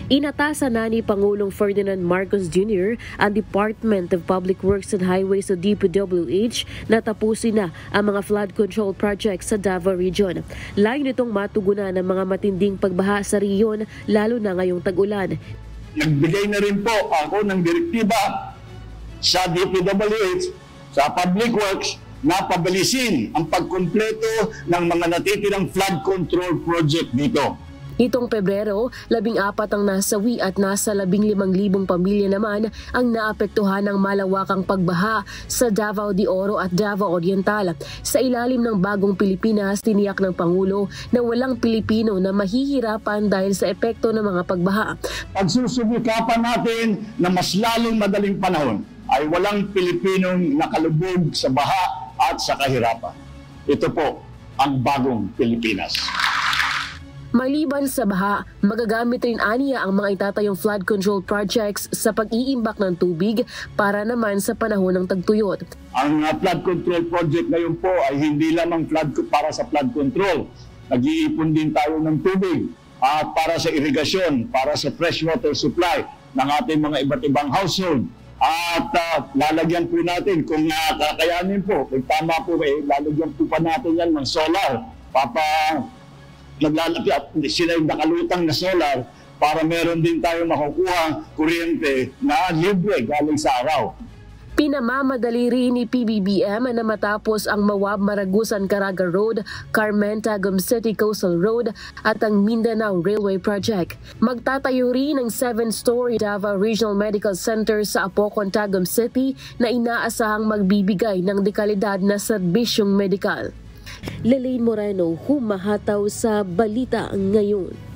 Inatasan na ni Pangulong Ferdinand Marcos Jr. ang Department of Public Works and Highways o DPWH na tapusin na ang mga flood control projects sa Davao Region. Layo nitong matugunan ng mga matinding pagbaha sa riyon lalo na ngayong tag-ulan. Nagbigay na rin po ako ng direktiba sa DPWH, sa Public Works, na pabilisin ang pagkumpleto ng mga natitirang flood control project dito. Nitong Pebrero, 14 ang nasawi at nasa 15,000 pamilya naman ang naapektuhan ng malawakang pagbaha sa Davao de Oro at Davao Oriental. Sa ilalim ng bagong Pilipinas, tiniyak ng Pangulo na walang Pilipino na mahihirapan dahil sa epekto ng mga pagbaha. Pagsusubikapan natin na mas lalong madaling panahon ay walang Pilipinong nakalubog sa baha at sa kahirapan. Ito po ang bagong Pilipinas. Maliban sa baha, magagamit rin aniya ang mga itatayong flood control projects sa pag-iimbak ng tubig para naman sa panahon ng tagtuyot. Ang flood control project ngayon po ay hindi lamang para sa flood control. Nag-iipon din tayo ng tubig at para sa irigasyon, para sa freshwater supply ng ating mga iba't ibang household. At lalagyan po natin kung kakayanin po, kung tama po, lalagyan po pa natin yan ng solar. Sila yung nakalutang na solar para meron din tayo makukuha kuryente na libre galing sa araw. Pinamamadali rin ni PBBM na matapos ang Mawab Maragusan Caraga Road, Carmen-Tagum City Coastal Road at ang Mindanao Railway Project. Magtatayo rin ng 7-story Davao Regional Medical Center sa Apocon, Tagum City na inaasahang magbibigay ng dekalidad na serbisyong medikal. Lelaine Moreno, humahataw sa Balita Ngayon.